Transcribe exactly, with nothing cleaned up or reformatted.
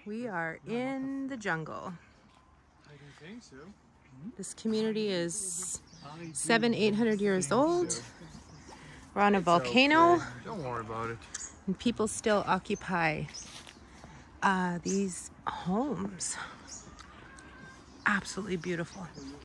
We are in the jungle. I don't think so. This community is seven, eight hundred years old. We're on a volcano. Okay. Don't worry about it. And people still occupy uh, these homes. Absolutely beautiful.